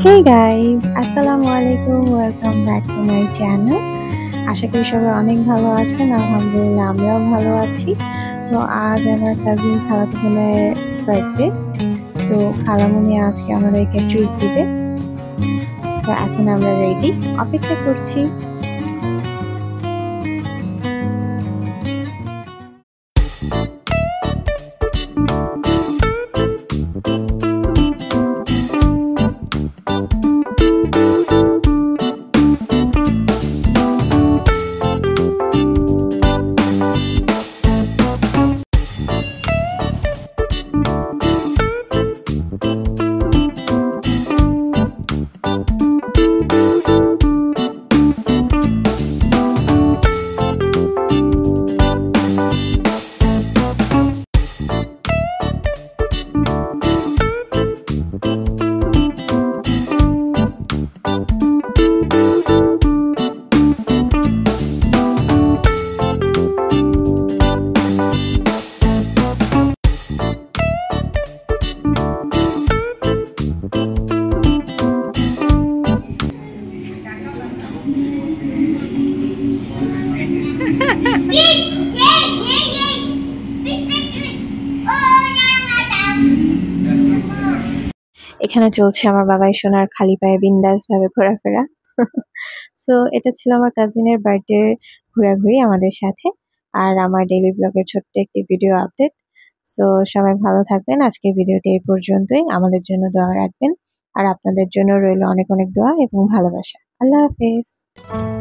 Hey guys, আসসালামু আলাইকুম, welcome back to my channel. আশা করি সবাই অনেক ভালো আছেন। আলহামদুলিল্লাহ আমরাও ভালো আছি। তো আজ আমার কাজিন খালাতো বোনের বার্থডে। তো খালামণি আজকে আমাদেরকে ট্রিট দিবে। তো এখন আমরা রেডি, অপেক্ষা করছি। এখানে চলছে আমার বাবাই সোনার খালি পায়ে বিন্দাস ভাবে ঘোরাফেরা। সো এটা ছিল আমার কাজিনের বার্থডে ঘোরাঘুরি আমাদের সাথে, আর আমার ডেইলি ব্লগের ছোট্ট একটি ভিডিও আপডেট। সো সবাই ভালো থাকবেন। আজকের ভিডিওটি এই পর্যন্তই। আমাদের জন্য দোয়া রাখবেন, আর আপনাদের জন্য রইল অনেক অনেক দোয়া এবং ভালোবাসা। আল্লাহ হাফেজ।